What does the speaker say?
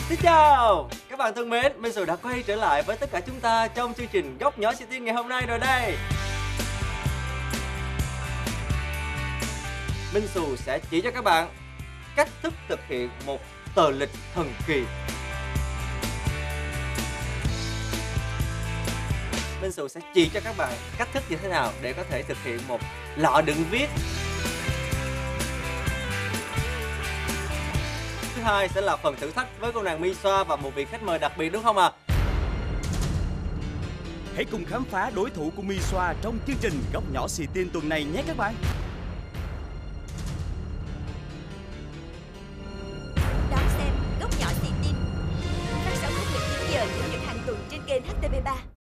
Xin chào các bạn thân mến, Minh Sù đã quay trở lại với tất cả chúng ta trong chương trình Góc Nhỏ Xì Tin ngày hôm nay rồi đây. Minh Sù sẽ chỉ cho các bạn cách thức thực hiện một tờ lịch thần kỳ. Minh Sù sẽ chỉ cho các bạn cách thức như thế nào để có thể thực hiện một lọ đựng viết. Thứ hai sẽ là phần thử thách với cô nàng My Xoa và một vị khách mời đặc biệt, đúng không ạ? Hãy cùng khám phá đối thủ của My Xoa trong chương trình Góc Nhỏ Xì Tin tuần này nhé các bạn.